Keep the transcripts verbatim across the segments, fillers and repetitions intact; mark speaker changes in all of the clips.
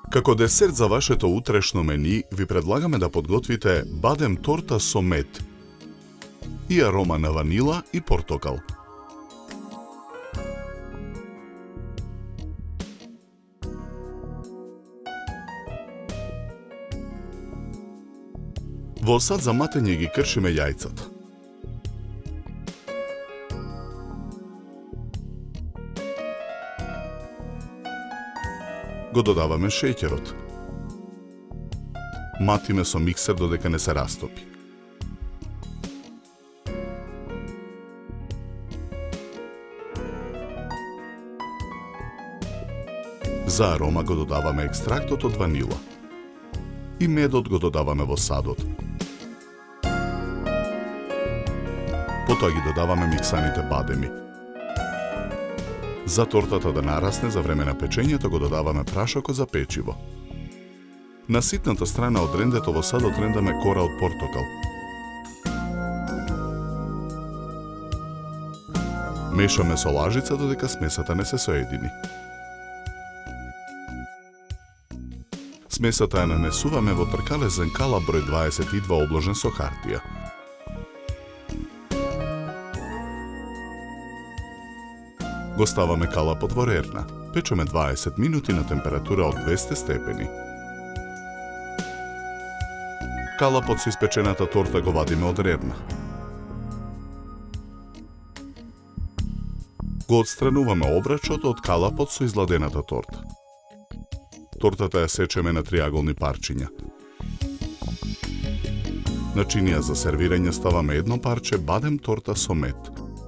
Speaker 1: Како десерт за вашето утрешно мени, ви предлагаме да подготвите бадем торта со мед и арома на ванила и портокал. Во сад за матење ги кршиме јајцата. Го додаваме шеќерот. Матиме со миксер додека не се растопи. За арома го додаваме екстрактот од ванила. И медот го додаваме во садот. Потоа ги додаваме миксаните бадеми. За тортата да нарасне за време на печењето го додаваме прашокот за печиво. На ситната страна од рендето во садот рендаме кора од портокал. Мешаме со лажица додека смесата не се соедини. Смесата ја нанесуваме во тркалезен кала број дваесет и два обложен со хартија. Го ставаме калапот во рерна. Печеме дваесет минути на температура од двесте степени. Калапот со испечената торта го вадиме од рерна. Го отстрануваме обрачот од калапот со изладената торта. Тортата ја сечеме на триаголни парчиња. На чинија за сервирање ставаме едно парче бадем торта со мед.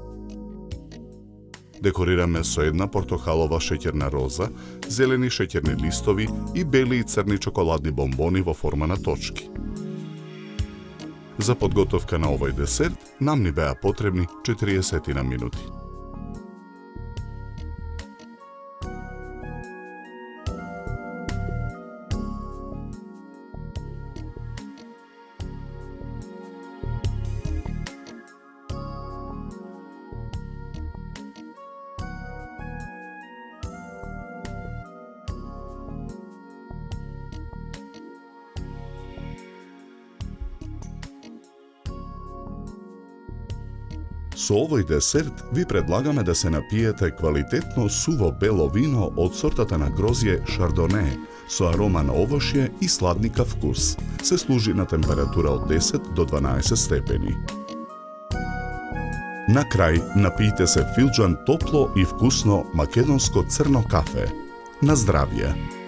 Speaker 1: Декорираме со една портокалова шеќерна роза, зелени шеќерни листови и бели и црни чоколадни бомбони во форма на точки. За подготовка на овој десерт нам ни беа потребни четириесет минути. Со овој десерт ви предлагаме да се напиете квалитетно суво бело вино од сортата на грозје Шардоне со арома на овошје и сладникав вкус. Се служи на температура од десет до дванаесет степени. На крај напијте се филџан топло и вкусно македонско црно кафе. На здравје!